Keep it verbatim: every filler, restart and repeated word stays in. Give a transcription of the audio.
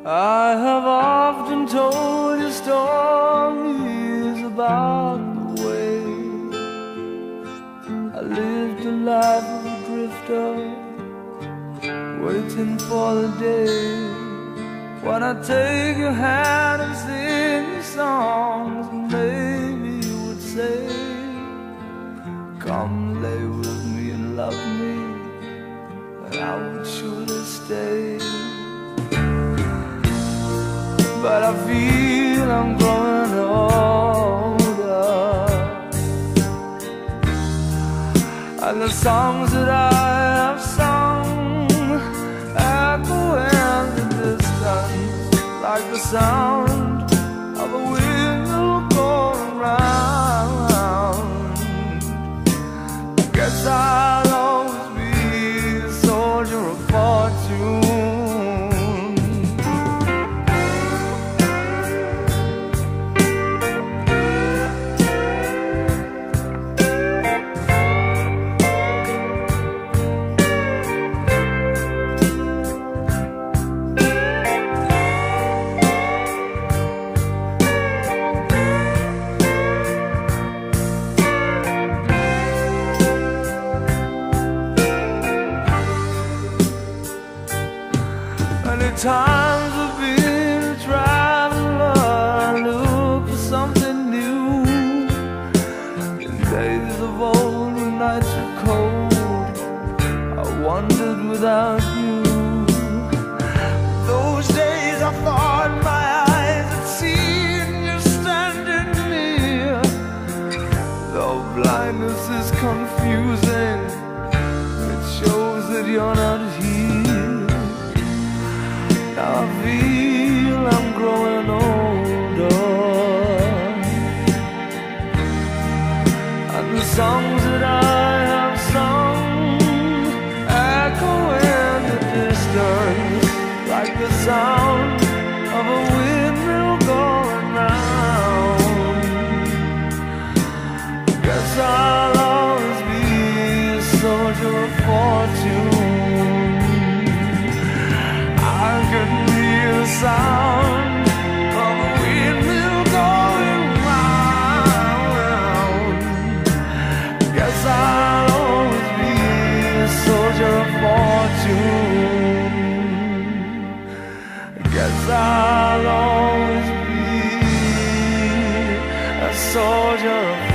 I have often told you stories about the way I lived a life of a drifter, waiting for the day when I take your hand and sing you songs, and maybe you would say, come lay with me and love me, and I would surely stay. But I feel I'm growing older, and the songs that I have sung echo in the distance like the sound of a wheel going round. I guess I'll always be a soldier of fortune. Many times I've been a traveler, I look for something new. In days of old, when nights were cold, I wandered without you. Those days I thought my eyes had seen you standing near. Though blindness is confusing, it shows that you're not here. Now I feel I'm growing older, and the songs that I have sung echo in the distance like the sound of a windmill going round. Guess I'll always be a soldier of fortune. I can hear the sound of a windmill going round. Guess I'll always be a soldier of fortune. Guess I'll always be a soldier of fortune.